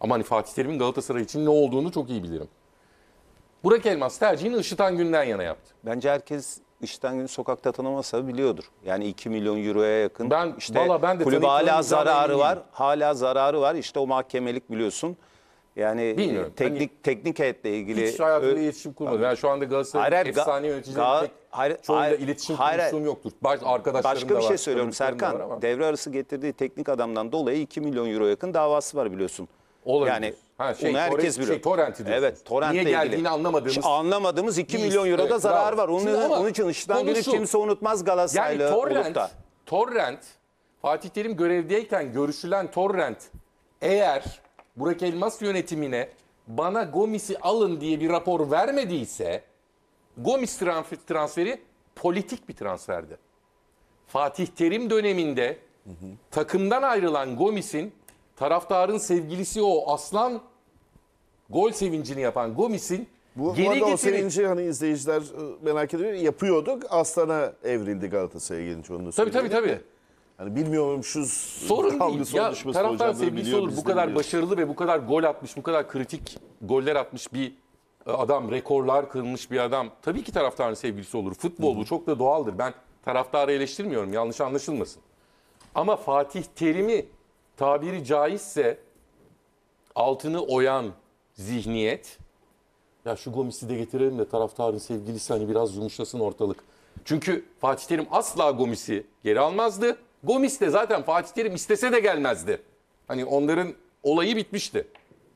Ama hani Fatih Terim'in Galatasaray için ne olduğunu çok iyi bilirim. Burak Elmas tercihini Işıtan Gün'den yana yaptı. Bence herkes Işıtan Gün'ü sokakta tanımasa biliyordur. Yani 2 milyon euroya yakın. Ben de kulübe hala tanıyacağım zararı var. eminim. Hala zararı var. İşte o mahkemelik biliyorsun. Yani Bilmiyorum. teknik heyetle ilgili. Hiç hayatımda iletişim kurmadım. Yani şu anda Galatasaray'ın efsane yöneticileri çoğuyla iletişim kurmuşluğum yoktur. Arkadaşlarım Başka da bir var. şey söylüyorum Serkan. Devre arası getirdiği teknik adamdan dolayı 2 milyon euro yakın davası var biliyorsun. Olabilir. Yani bunu herkes biliyor. Torrent'i diyorsun. Evet, Torrent'le Niye geldiğini ilgili. anlamadığımız 2 milyon euro da zarar var. Onun için Işıtan Gün'ü kimse unutmaz Galatasaraylı olup da. Torrent, Fatih Terim görevdeyken görüşülen Torrent eğer Burak Elmas yönetimine bana Gomis'i alın diye bir rapor vermediyse Gomis transferi politik bir transferdi. Fatih Terim döneminde takımdan ayrılan Gomis'in taraftarın sevgilisi o aslan gol sevincini yapan Gomis'in Bu geri arada o getirip sevinci hani izleyiciler merak ediyor. Yapıyorduk. Aslan'a evrildi Galatasaray'a gelince onu da söyleyeyim. tabii. Hani bilmiyormuşuz. Sorun değil. Ya oluşması taraftar hocam da sevgilisi biliyor, olur. biz Bu de kadar biliyoruz. başarılı ve bu kadar gol atmış, bu kadar kritik goller atmış bir adam, rekorlar kırmış bir adam. Tabii ki taraftarın sevgilisi olur. Futbol bu çok da doğaldır. Ben taraftarı eleştirmiyorum. Yanlış anlaşılmasın. Ama Fatih Terim'i tabiri caizse altını oyan zihniyet, ya şu Gomis'i de getirelim de taraftarın sevgilisi hani biraz yumuşasın ortalık. Çünkü Fatih Terim asla Gomis'i geri almazdı. Gomis de zaten Fatih Terim istese de gelmezdi. Hani onların olayı bitmişti.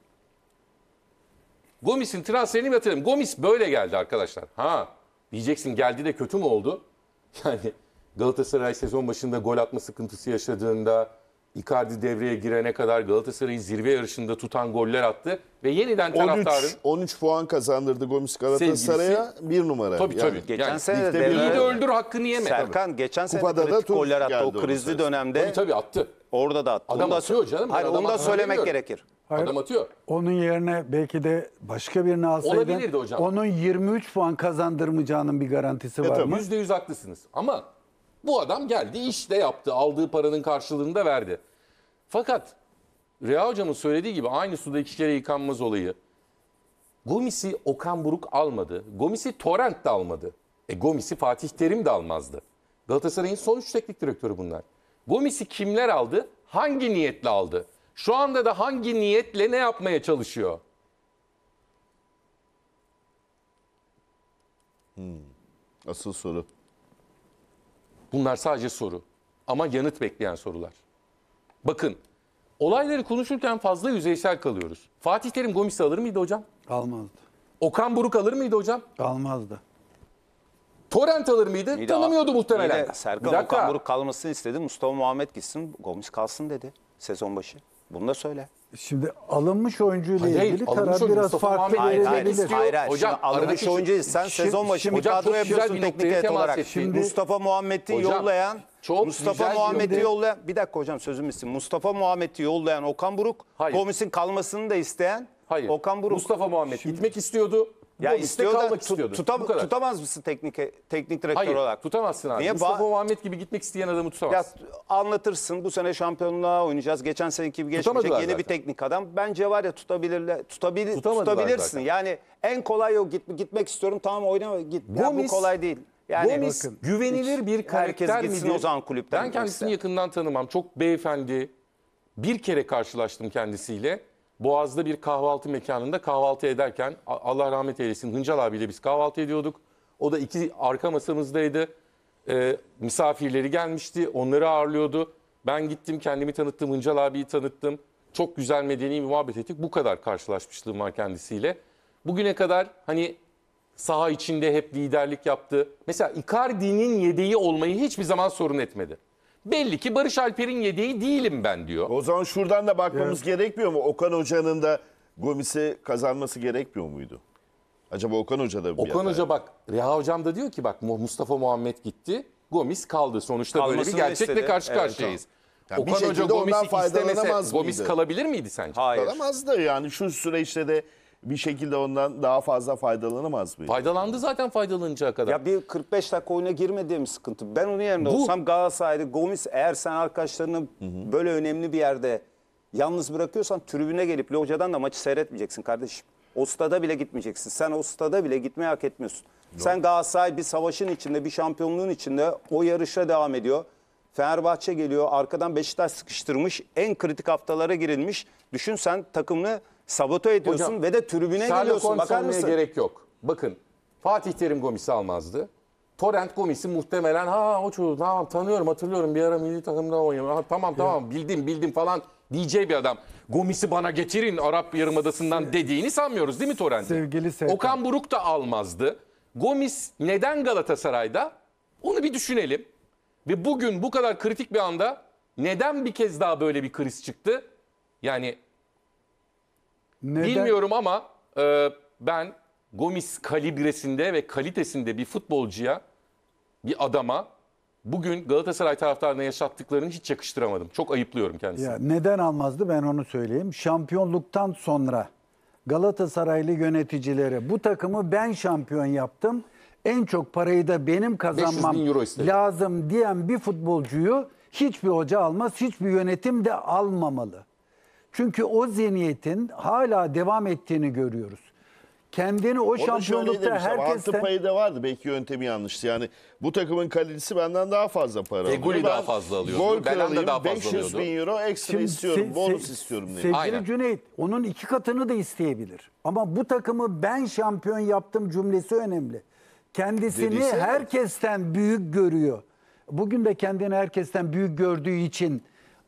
Gomis'in transferini yatırım. Gomis böyle geldi arkadaşlar. Diyeceksin geldi de kötü mü oldu? Yani Galatasaray sezon başında gol atma sıkıntısı yaşadığında Icardi devreye girene kadar Galatasaray'ı zirve yarışında tutan goller attı ve yeniden taraftarın 13 puan kazandırdı Gomis Galatasaray'a, bir numara. tabii. Geçen sene de iyi de öldür hakkını yeme. Serkan geçen sene Kupada da kritik tur goller attı. geldi O krizli onun dönemde Tabii attı. orada da attı. Adam atıyor canım. Hayır, Adam onu da atıyor söylemek demiyorum. gerekir. Adam atıyor. Onun yerine belki de başka birini alsaydın Olabilirdi hocam. onun 23 puan kazandırmayacağının bir garantisi var tabii. mı? %100 haklısınız. Ama bu adam geldi, iş de yaptı. Aldığı paranın karşılığını da verdi. Fakat Reha Hocam'ın söylediği gibi aynı suda iki kere yıkanmaz olayı. Gomis'i Okan Buruk almadı. Gomis'i Torrent de almadı. Gomis'i Fatih Terim de almazdı. Galatasaray'ın son 3 teknik direktörü bunlar. Gomis'i kimler aldı? Hangi niyetle aldı? Şu anda da hangi niyetle ne yapmaya çalışıyor? Asıl soru. Bunlar sadece soru. Ama yanıt bekleyen sorular. Bakın, olayları konuşurken fazla yüzeysel kalıyoruz. Fatih Terim Gomis'i alır mıydı hocam? Almazdı. Okan Buruk alır mıydı hocam? Almazdı. Torrent alır mıydı? Tanımıyordu muhtemelen. Serkan Okan Buruk kalmasını istedi. Mustafa Muhammed gitsin. Gomis kalsın dedi sezon başı. Bunu da söyle. Şimdi alınmış oyuncuyla Hayır, ilgili alınmış karar oyuncu biraz Mustafa farklı Muhammed verilebilir. hayır. Hocam, Şimdi alınmış aradaki oyuncu sen sezon başı bu hocam, çok kadro güzel yapıyorsun bir teknik noktaya heyet temas olarak. ettin. Mustafa Muhammed'i Hocam, yollayan çok Mustafa güzel bir Muhammed'i nokta. yollayan bir dakika hocam sözüm bitsin. Mustafa Muhammed'i yollayan Okan Buruk, Hayır. Gomis'in kalmasını da isteyen Hayır. Okan Buruk. Mustafa Muhammed gitmek istiyordu. Ya Gomis'te istiyor da kalmak istiyordu. Bu kadar. tutamaz mısın teknik direktör Hayır, olarak? tutamazsın abi. Niye? Mustafa Muhammed gibi gitmek isteyen adamı Ya tutamazsın. anlatırsın bu sene şampiyonluğa oynayacağız. Geçen seneki gibi geçmeyecek Tutamadılar yeni bir zaten. teknik adam. Bence var ya tutabilirsin. zaten. Yani en kolay o gitmek istiyorum tamam oynama git. Ya bu Gomis- kolay değil. Yani Gomis bakın, güvenilir bir karakter herkes gitsin midir? o zaman kulüpten Ben kendisini gitmekse. yakından tanımam. Çok beyefendi. Bir kere karşılaştım kendisiyle. Boğaz'da bir kahvaltı mekanında kahvaltı ederken Allah rahmet eylesin Hıncal abiyle biz kahvaltı ediyorduk. O da iki arka masamızdaydı. Misafirleri gelmişti. Onları ağırlıyordu. Ben gittim kendimi tanıttım. Hıncal abiyi tanıttım. Çok güzel medeni bir muhabbet ettik. Bu kadar karşılaşmışlığım var kendisiyle. Bugüne kadar hani saha içinde hep liderlik yaptı. Mesela Icardi'nin yedeği olmayı hiçbir zaman sorun etmedi. Belli ki Barış Alper'in yedeği değilim ben diyor. O zaman şuradan da bakmamız gerekmiyor mu? Okan Hoca'nın da Gomis'i kazanması gerekmiyor muydu? Acaba Okan Hoca da bir Okan Hoca bak, Reha Hocam da diyor ki bak Mustafa Muhammed gitti, Gomis kaldı. Sonuçta böyle bir Kalmasını gerçekle istedi. karşı Evet, karşıyayız. Yani bir Okan Hoca şekilde ondan Gomis'i faydalanamaz istemese Gomis mıydı? kalabilir miydi sence? Hayır. Kalamaz da yani şu süreçte de bir şekilde ondan daha fazla faydalanamaz mıydı? Faydalandı zaten faydalanacağı kadar. Ya bir 45 dakika oyuna girmediği mi sıkıntı? Ben onun yerinde olsam Galatasaray'da Gomis eğer sen arkadaşlarını böyle önemli bir yerde yalnız bırakıyorsan tribüne gelip locadan da maçı seyretmeyeceksin kardeşim. O stada bile gitmeyeceksin. Sen o stada bile gitmeyi hak etmiyorsun. Sen Galatasaray bir savaşın içinde, bir şampiyonluğun içinde o yarışa devam ediyor. Fenerbahçe geliyor, arkadan Beşiktaş sıkıştırmış, en kritik haftalara girilmiş. Düşün sen takımını sabote ediyorsun Hocam, ve de tribüne Sherlock geliyorsun. Holmes Bakar olmaya mısın? gerek yok. Bakın Fatih Terim Gomis'i almazdı. Torrent Gomis'i muhtemelen o çocuğu tamam tanıyorum hatırlıyorum bir ara milli takımda oynuyor. Ha, tamam bildim falan diyeceği bir adam. Gomis'i bana getirin Arap Yarımadası'ndan dediğini sanmıyoruz değil mi Torrent'in? Sevgili Serkan. Okan Buruk da almazdı. Gomis neden Galatasaray'da? Onu bir düşünelim. Ve bugün bu kadar kritik bir anda neden bir kez daha böyle bir kriz çıktı? Yani Neden? bilmiyorum ama ben Gomis kalibresinde ve kalitesinde bir futbolcuya, bir adama bugün Galatasaray taraftarına yaşattıklarını hiç yakıştıramadım. Çok ayıplıyorum kendisini. Ya neden almazdı ben onu söyleyeyim. Şampiyonluktan sonra Galatasaraylı yöneticilere bu takımı ben şampiyon yaptım. En çok parayı da benim 500 bin euro istedi. lazım diyen bir futbolcuyu hiçbir hoca almaz, hiçbir yönetim de almamalı. Çünkü o zihniyetin hala devam ettiğini görüyoruz. Kendini o Orada şöyle şampiyonlukta demiş ama artı herkesten... payı da vardı. Belki yöntemi yanlıştı. Yani bu takımın kalitesi benden daha fazla para alıyor. Feguli Ben daha fazla alıyordu. Gol Belanda kralıyım, daha fazla 500 alıyordu. bin euro ekstra istiyorum, bonus istiyorum diye. Sevgili Aynen. Cüneyt, onun 2 katını da isteyebilir. Ama bu takımı ben şampiyon yaptım cümlesi önemli. Kendisini Dediyse evet. herkesten büyük görüyor. Bugün de kendini herkesten büyük gördüğü için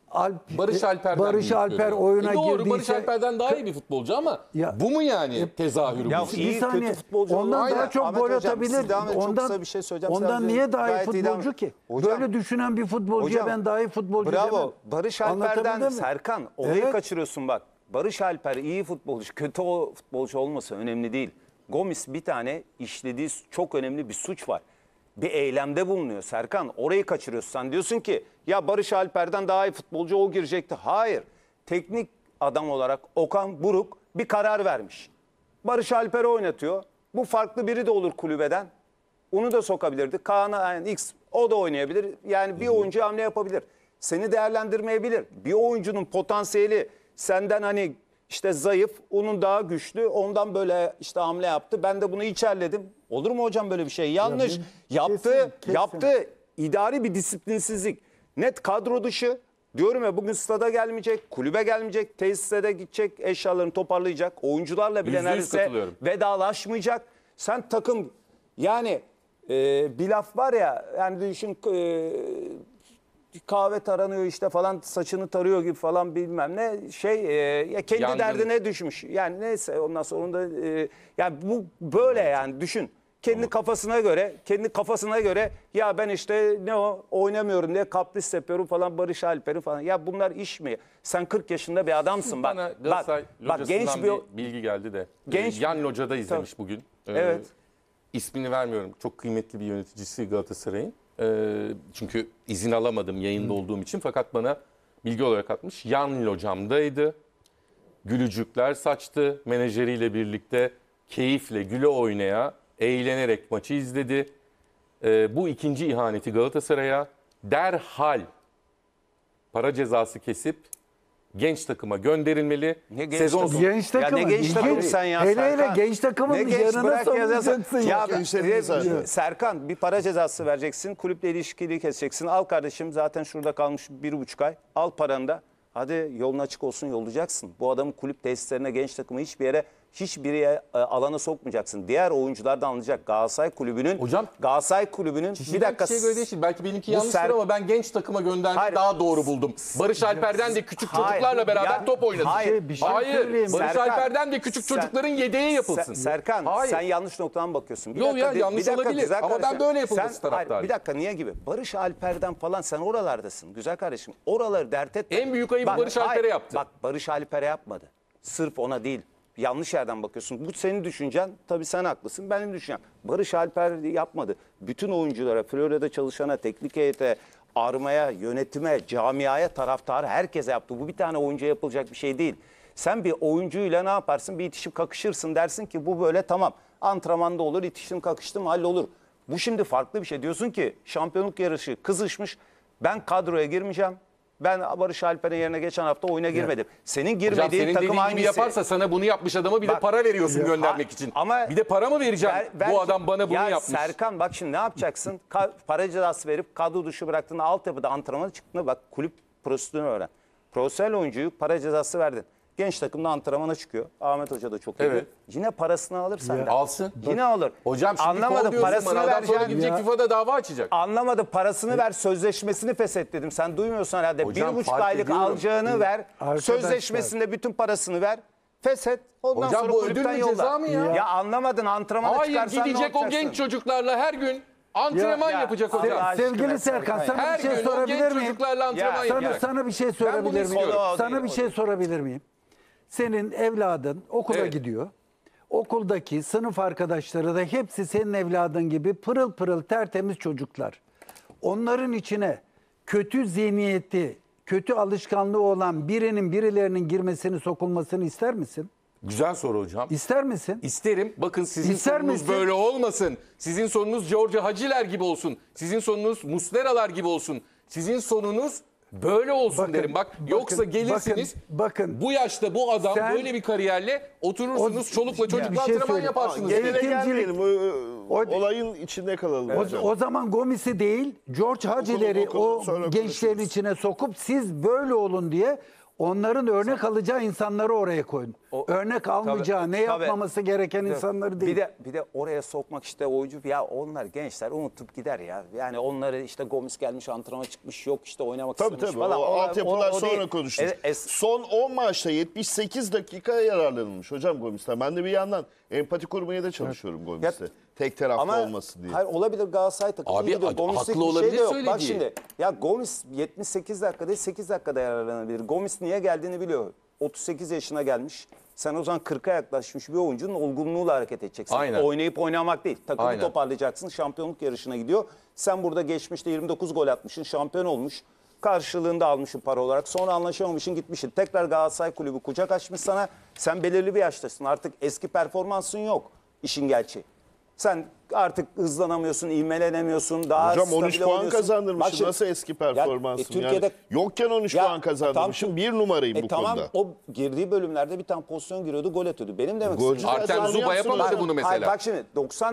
Barış Alper'den Barış büyük Alper görüyor. oyuna Doğru, girdiyse... Barış Alper'den daha iyi bir futbolcu ama Ya- bu mu yani tezahürü Ya bu? iyi, Bir saniye, kötü futbolcu ondan olan- daha çok Ahmet gol hocam, atabilir. siz devam edin. Çok kısa bir şey söyleyeceğim. Ondan Sen niye daha iyi gayet iyi devam futbolcu edin. ki? Hocam- Böyle düşünen bir futbolcuya ben daha iyi futbolcu Bravo. demem. Barış Anlatabildim Alper'den mi? Serkan olayı Evet. kaçırıyorsun bak. Barış Alper iyi futbolcu, kötü o futbolcu olması önemli değil. Gomis bir tane işlediği çok önemli bir suç var. Bir eylemde bulunuyor Serkan. Orayı kaçırıyorsun. Sen diyorsun ki ya Barış Alper'den daha iyi futbolcu o girecekti. Hayır. Teknik adam olarak Okan Buruk bir karar vermiş. Barış Alper'i oynatıyor. Bu farklı biri de olur kulübeden. Onu da sokabilirdi. Kaan'a yani X o da oynayabilir. Yani bir oyuncu hamle yapabilir. Seni değerlendirmeyebilir. Bir oyuncunun potansiyeli senden hani işte zayıf, onun daha güçlü. Ondan böyle işte hamle yaptı. Ben de bunu içerledim. Olur mu hocam böyle bir şey? Yanlış. Yaptı. kesin. Yaptı. İdari bir disiplinsizlik. Net kadro dışı. Diyorum ya bugün stada gelmeyecek, kulübe gelmeyecek, tesise de gidecek, eşyalarını toparlayacak. Oyuncularla bile %100 neredeyse katılıyorum. vedalaşmayacak. Sen takım yani bir laf var ya yani düşün kahve taranıyor işte falan saçını tarıyor gibi falan bilmem ne ya kendi Yangın. derdine düşmüş. Yani neyse ondan sonra onu da yani bu böyle yani düşün. Kendi kafasına göre ya ben işte oynamıyorum diye kapris yapıyorum falan Barış Alper'i falan. Ya bunlar iş mi? Sen 40 yaşında bir adamsın bak. Bana Galatasaray Bak genç locasından bir bilgi geldi de. Genç- Yan Loca da izlemiş bugün. Evet. İsmini vermiyorum. Çok kıymetli bir yöneticisi Galatasaray'ın. Çünkü izin alamadım yayında olduğum için fakat bana bilgi olarak atmış. Yan Locam'daydı. Gülücükler saçtı. Menajeriyle birlikte keyifle güle oynaya, eğlenerek maçı izledi. Bu ikinci ihaneti Galatasaray'a derhal para cezası kesip genç takıma gönderilmeli. Ne genç Sezon takımı? sonu. Genç takımı. Ya ne genç takımı İlginç. sen ya Hele Serkan. genç takımın Ne bir genç, yanına bırak ya savunacaksın Ya, Gençlerin zaten. Serkan bir para cezası vereceksin. Kulüple ilişkili keseceksin. Al kardeşim zaten şurada kalmış 1,5 ay. Al paranı da. Hadi yolun açık olsun yollayacaksın. Bu adamı kulüp tesislerine genç takımı hiçbir yere alana sokmayacaksın. Diğer oyuncular da anlayacak. Galatasaray Kulübü'nün bir dakika. Kişiye göre değişir. Belki benimki Bu yanlıştır ama ben genç takıma göndermeyi Hayır. daha doğru buldum. Barış Alper'den de küçük Hayır. çocuklarla beraber Ya- top oynasın. Hayır. Bir şey Hayır. söyleyeyim. Barış Serkan, Alper'den de küçük sen- çocukların yedeği yapılsın. Serkan Hayır. sen yanlış noktadan bakıyorsun. Yo ya, yanlış olabilir. güzel Ama ben kardeşim. böyle yapılması taraftarıyım. Hayır, bir dakika niye gibi? Barış Alper'den falan sen oralardasın güzel kardeşim. Oraları dert etme. En büyük ayıbı Barış Alper'e hayır, yaptı. Bak Barış Alper'e yapmadı. Sırf ona değil. Yanlış yerden bakıyorsun. Bu senin düşüncen. Tabii sen haklısın. Benim düşüncem. Barış Alper yapmadı. Bütün oyunculara, Florya'da çalışana, teknik heyete, armaya, yönetime, camiaya, taraftara herkese yaptı. Bu bir tane oyuncuya yapılacak bir şey değil. Sen bir oyuncuyla ne yaparsın? Bir itişip kakışırsın dersin ki bu böyle tamam. Antrenmanda olur, itiştim kakıştım hallolur. Bu şimdi farklı bir şey. Diyorsun ki şampiyonluk yarışı kızışmış. Ben kadroya girmeyeceğim. Ben Barış Alper'in yerine geçen hafta oyuna girmedim. Senin Hocam girmediğin senin takım dediğin gibi hangisi? yaparsa sana bunu yapmış adama bir de Bak- para veriyorsun göndermek için. Ama bir de para mı vereceğim? Bu adam bana bunu ya yapmış. Serkan bak şimdi ne yapacaksın? Para cezası verip kadro dışı bıraktığında altyapıda antrenmana çıktığında bak kulüp prosedürünü öğren. Profesyonel oyuncuyu para cezası verdin. Genç takımda antrenmana çıkıyor. Ahmet Hoca da çok iyi. Evet. Yine parasını alır senden. Alsın. Yine alır. Hocam şimdi anlamadım kol diyorsun bana. parasını Adam sonra vereceksin. gidecek FIFA'da dava açacak. Anlamadım parasını ver, sözleşmesini feshet dedim. Sen duymuyorsun herhalde. Hocam, 1,5 fark aylık ediyorum. alacağını ver. Arkadaşlar. Sözleşmesinde bütün parasını ver. Feshet. Ondan Hocam sonra bu ödül kulüpten mü, yolla. ceza mı ya? Ya anlamadın antrenmana Hayır, çıkarsan gidecek ne o yapacaksın? genç çocuklarla her gün antrenman Ya, yapacak Allah hocam. aşkına Sevgili Serkan Serkan sana Her bir şey gün o sorabilir genç miyim? çocuklarla antrenman Ya, yapacak. Sana bir şey Ben bunu sorabilir miyim? istiyorum. O Sana değil, bir o şey değil. sorabilir miyim? Senin evladın okula Evet. gidiyor. Okuldaki sınıf arkadaşları da hepsi senin evladın gibi pırıl pırıl tertemiz çocuklar. Onların içine kötü zihniyeti, kötü alışkanlığı olan birilerinin girmesini, sokulmasını ister misin? Güzel soru hocam. İster misin? İsterim. Bakın sizin İster sonunuz misin? böyle olmasın. Sizin sonunuz George Haciler gibi olsun. Sizin sonunuz Musleralar gibi olsun. Sizin sonunuz böyle olsun Bakın, derim. Bak yoksa gelirsiniz bakın. bu yaşta bu adam Sen- böyle bir kariyerle oturursunuz çolukla Ya, çocukla bir şey antrenman söyleyeyim. yaparsınız. Genele Eğitimcilik- gelmeyelim. O- Olayın içinde kalalım hocam. O zaman Gomis'i değil, George Hacileri okulu sonra o gençlerin konuşuruz. içine sokup siz böyle olun diye onların örnek alacağı insanları oraya koyun. Örnek almayacağı, ne tabii. yapmaması gereken insanları değil. Bir de oraya sokmak işte oyuncu ya onlar gençler unutup gider ya. Yani onları işte Gomis gelmiş antrenmana çıkmış yok işte oynamak Tabii istemiş tabii. falan. O altyapılar sonra değil. konuşuruz. E, Son 10 maçta 78 dakika yararlanılmış hocam Gomis'ten. Ben de bir yandan empati kurmaya da çalışıyorum Gomis'te. Tek taraflı ama olmasın diye. hayır olabilir Galatasaray takımı Abi, iyi gidiyor. haklı Gomis'lik bir olabilir şey de yok. Bak söylediği. şimdi ya Gomis 78 dakika değil 8 dakikada yararlanabilir. Gomis niye geldiğini biliyor. 38 yaşına gelmiş. Sen o zaman 40'a yaklaşmış bir oyuncunun olgunluğuyla hareket edeceksin. Aynen. Oynayıp oynamak değil. Takımı Aynen. toparlayacaksın. Şampiyonluk yarışına gidiyor. Sen burada geçmişte 29 gol atmışsın. Şampiyon olmuş. Karşılığında almışsın para olarak. Sonra anlaşamamışsın gitmişsin. Tekrar Galatasaray Kulübü kucak açmış sana. Sen belirli bir yaştasın. Artık eski performansın yok. İşin gerçeği. Sen artık hızlanamıyorsun, ivmelenemiyorsun. Daha Hocam 13 stabile puan oynuyorsun. Bak kazandırmışsın. şimdi- Nasıl eski performansın? Türkiye'de yani yokken 13 Ya, puan kazandırmışım. tam- Bir numarayım bu tamam, konuda. o girdiği bölümlerde bir tane pozisyon giriyordu, gol atıyordu. Benim demek Golcü istediğim. zaten Artem onu Zuba yapsın yapamadı hocam. bunu mesela. Hayır, bak şimdi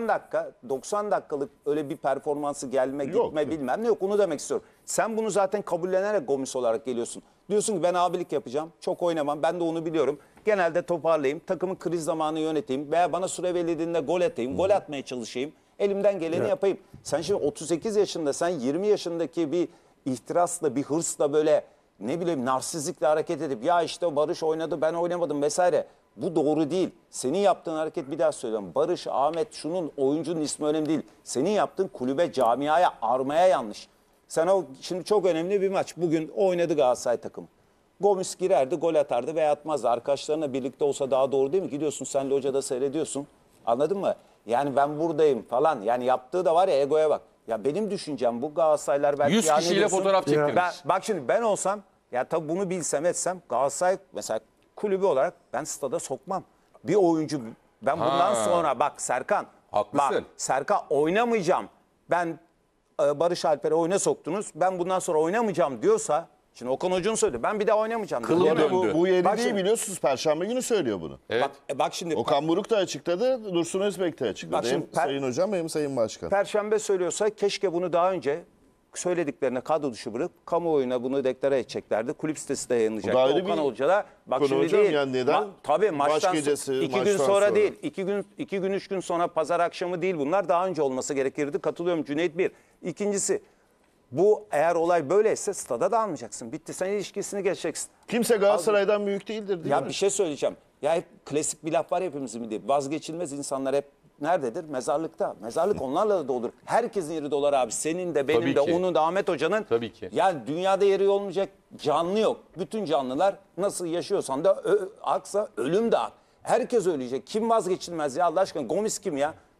90 dakikalık öyle bir performansı gelme Yok. gitme bilmem ne yok onu demek istiyorum. Sen bunu zaten kabullenerek Gomis olarak geliyorsun. Diyorsun ki ben abilik yapacağım. Çok oynamam. Ben de onu biliyorum. Genelde toparlayayım. Takımı kriz zamanı yöneteyim. Veya bana süre verildiğinde gol atayım. Gol atmaya çalışayım. Elimden geleni yapayım. Sen şimdi 38 yaşında sen 20 yaşındaki bir ihtirasla bir hırsla böyle ne bileyim narsizlikle hareket edip ya işte Barış oynadı ben oynamadım vesaire. Bu doğru değil. Senin yaptığın hareket bir daha söylüyorum. Barış, Ahmet şunun oyuncunun ismi önemli değil. Senin yaptığın kulübe, camiaya, armaya yanlış. Sen o şimdi çok önemli bir maç. Bugün oynadı Galatasaray takımı. Gomis girerdi, gol atardı veya atmazdı. Arkadaşlarına birlikte olsa daha doğru değil mi? Gidiyorsun sen locada seyrediyorsun. Anladın mı? Yani ben buradayım falan. Yani yaptığı da var ya egoya bak. Ya benim düşüncem bu Galatasaraylar belki 100 yani kişiyle diyorsun, fotoğraf çektirmiş. bak şimdi ben olsam ya tabii bunu bilsem etsem Galatasaray mesela kulübü olarak ben stada sokmam. Bir oyuncu ben bundan sonra bak Serkan. Haklısın. Bak Serkan oynamayacağım. Ben Barış Alper'i oyuna soktunuz. Ben bundan sonra oynamayacağım diyorsa şimdi Okan Hoca'nın söyledi. Ben bir daha oynamayacağım. Kılım diyor. döndü. Bu yeni Bak değil şimdi- biliyorsunuz. Perşembe günü söylüyor bunu. Evet. Bak şimdi Okan Buruk da açıkladı. Dursun Özbek de açıkladı. Bak şimdi Hem Sayın Hocam hem Sayın Başkan. Perşembe söylüyorsa keşke bunu daha önce söylediklerine kadro dışı bırakıp kamuoyuna bunu deklare edeceklerdi. Kulüp sitesi de yayınlayacak. Bu da ayrı Okan bir Hoca da bak konu şimdi hocam, değil. yani neden? Tabii Maç maçtan gecesi, 2 gün maçtan sonra sonra. değil. 2 gün 3 gün sonra pazar akşamı değil bunlar. Daha önce olması gerekirdi. Katılıyorum Cüneyt bir. İkincisi bu eğer olay böyleyse stada da almayacaksın. Bitti sen ilişkisini geçeceksin. Kimse Galatasaray'dan büyük değildir değil Ya mi? bir şey söyleyeceğim. Ya hep klasik bir laf var hepimizin bildiği. Vazgeçilmez insanlar hep nerededir? Mezarlıkta. Mezarlık onlarla da dolur. Herkesin yeri dolar abi. Senin de benim Tabii de ki. onun da Ahmet Hoca'nın. Tabii ki. Yani dünyada yeri olmayacak canlı yok. Bütün canlılar nasıl yaşıyorsan da aksa ölüm de ak. Herkes ölecek. Kim vazgeçilmez ya Allah aşkına? Gomis kim ya?